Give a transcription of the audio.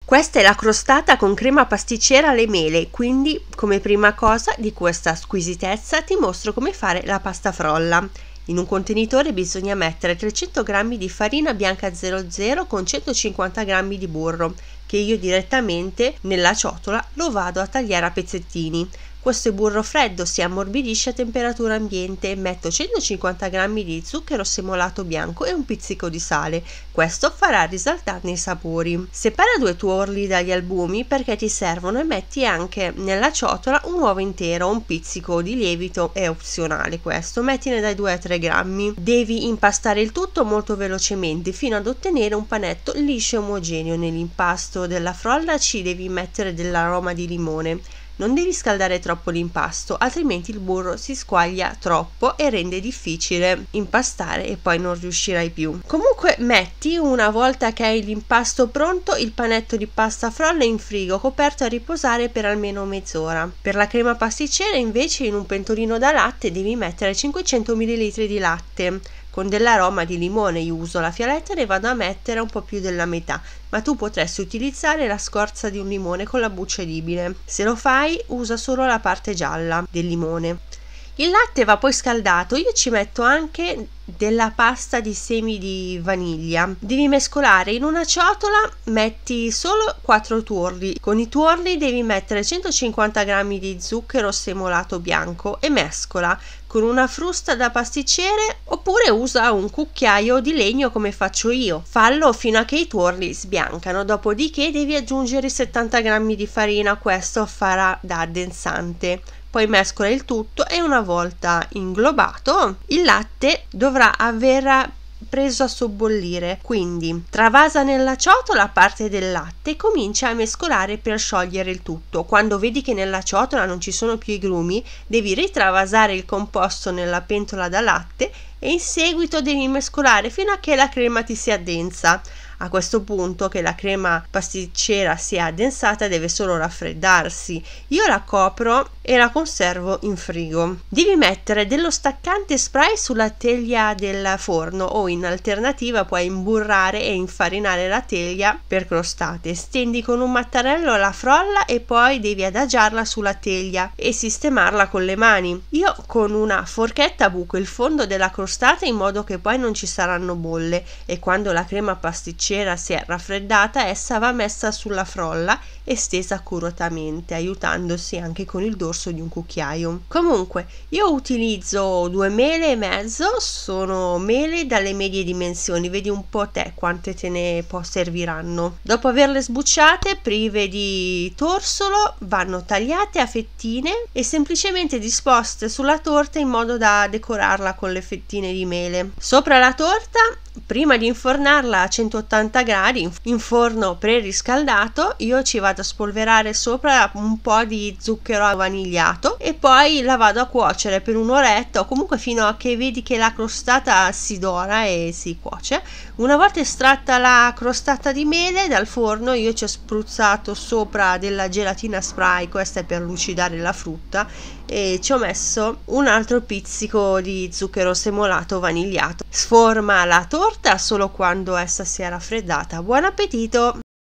Questa è la crostata con crema pasticcera alle mele, quindi come prima cosa di questa squisitezza ti mostro come fare la pasta frolla. In un contenitore bisogna mettere 300 g di farina bianca 00 con 150 g di burro, che io direttamente nella ciotola lo vado a tagliare a pezzettini. Questo è burro freddo, si ammorbidisce a temperatura ambiente. Metto 150 g di zucchero semolato bianco e un pizzico di sale. Questo farà risaltarne i sapori. Separa 2 tuorli dagli albumi perché ti servono e metti anche nella ciotola un uovo intero, un pizzico di lievito è opzionale questo, mettine dai 2 ai 3 grammi. Devi impastare il tutto molto velocemente fino ad ottenere un panetto liscio e omogeneo. Nell'impasto della frolla ci devi mettere dell'aroma di limone. Non devi scaldare troppo l'impasto, altrimenti il burro si squaglia troppo e rende difficile impastare e poi non riuscirai più. Comunque metti, una volta che hai l'impasto pronto, il panetto di pasta frolla in frigo coperto a riposare per almeno mezz'ora. Per la crema pasticcera invece in un pentolino da latte devi mettere 500 ml di latte. Con dell'aroma di limone io uso la fialetta e ne vado a mettere un po' più della metà, ma tu potresti utilizzare la scorza di un limone con la buccia edibile. Se lo fai, usa solo la parte gialla del limone. Il latte va poi scaldato, io ci metto anche della pasta di semi di vaniglia. Devi mescolare in una ciotola, metti solo 4 tuorli. Con i tuorli devi mettere 150 g di zucchero semolato bianco e mescola con una frusta da pasticcere oppure usa un cucchiaio di legno come faccio io. Fallo fino a che i tuorli sbiancano, dopodiché devi aggiungere 70 g di farina, questo farà da addensante. Poi mescola il tutto e una volta inglobato il latte dovrà aver preso a sobbollire, quindi travasa nella ciotola parte del latte e comincia a mescolare per sciogliere il tutto. Quando vedi che nella ciotola non ci sono più i grumi, devi ritravasare il composto nella pentola da latte e in seguito devi mescolare fino a che la crema ti si addensa. A questo punto, che la crema pasticcera sia addensata, deve solo raffreddarsi. Io la copro e la conservo in frigo. Devi mettere dello staccante spray sulla teglia del forno o in alternativa puoi imburrare e infarinare la teglia per crostate. Stendi con un mattarello la frolla e poi devi adagiarla sulla teglia e sistemarla con le mani. Io con una forchetta buco il fondo della crostata in modo che poi non ci saranno bolle e quando la crema pasticcera si è raffreddata essa va messa sulla frolla e stesa accuratamente, aiutandosi anche con il dorso di un cucchiaio. Comunque io utilizzo 2 mele e mezzo, sono mele dalle medie dimensioni, vedi un po' te quante te ne serviranno. Dopo averle sbucciate prive di torsolo vanno tagliate a fettine e semplicemente disposte sulla torta in modo da decorarla con le fettine di mele. Sopra la torta, prima di infornarla a 180 gradi in forno preriscaldato, io ci vado a spolverare sopra un po' di zucchero vanigliato e poi la vado a cuocere per un'oretta o comunque fino a che vedi che la crostata si dora e si cuoce. Una volta estratta la crostata di mele dal forno, io ci ho spruzzato sopra della gelatina spray, questa è per lucidare la frutta, e ci ho messo un altro pizzico di zucchero semolato vanigliato. Sforma la torta solo quando essa si è raffreddata. Buon appetito!